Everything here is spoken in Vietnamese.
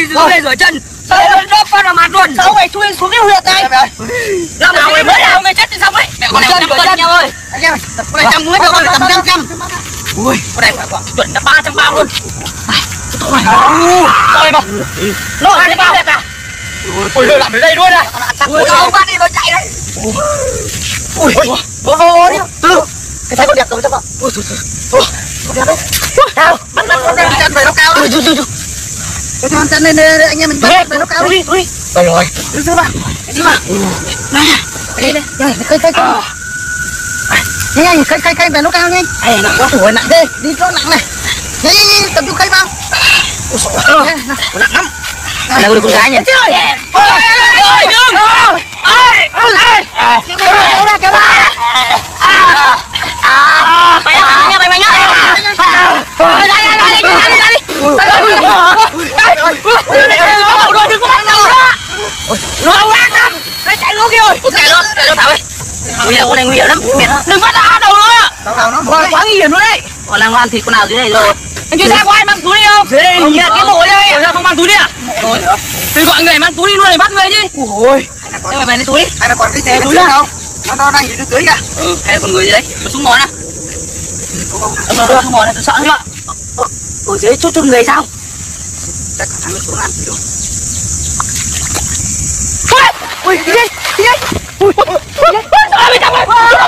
đứng lên rửa chân. Sao lên đớp phát vào mặt luôn. Sao mày chui xuống cái huyệt này? Làm nào mày mới nào mày chết thì xong ấy. Mẹ con này 5 cân nhau ơi. Anh em, con này 100 muối cho con tầm 500. Ui, con này quả chuẩn là 300 bao luôn. Thôi mà. Nó ăn bao đẹp à? Ôi hơi làm ở đây luôn à. Ui, không bắt đi nó chạy đấy. Ui, vô đi. Cái thấy con đẹp rồi chắc không? Ui, con đẹp đấy. Sao? Bắt con chân về nó cao đấy. Cái thằng chân lên anh em mình bắt về nó cao đi. Đây rồi. Đứng xuống bạn. Đi mà. Này. Đây đây. Đây, cây. Nhanh, cây về nó cao nhanh. Ê, nặng quá. Ủa nặng ghê, đi chỗ nặng này. Nhanh, tập trung cây vào. Nặng lắm. Là con gái nhỉ? Trời ơi! Ôi, đừng! Kéo ra. Mày nhá, mày nhá. Nó quát lắm. Nó chạy luôn kia rồi. Chạy luôn Thảo ơi. Nguy hiểm, con này nguy hiểm lắm. Đừng bắt đầu nữa. Đầu nó Quá nguy hiểm luôn đấy. Còn đang ăn thịt con nào dưới này rồi. Anh chưa xem có ai mang túi đi không? Không, cái mồi đây. Sao không mang túi đi à? Tôi gọi người mang túi đi luôn để bắt người chứ. Ôi, mày lấy túi. hay là còn cái xe túi đâu? Nó đang nhìn dưới kìa. Hay là còn người dưới đấy. Nó xuống mòn á. Nó xuống mòn này, tôi sợ chưa? Ở dưới chốt người sao? Chắc thằng nó xuống ăn được. Ui, đi đây. Ui, trời ơi, mày chồng ơi.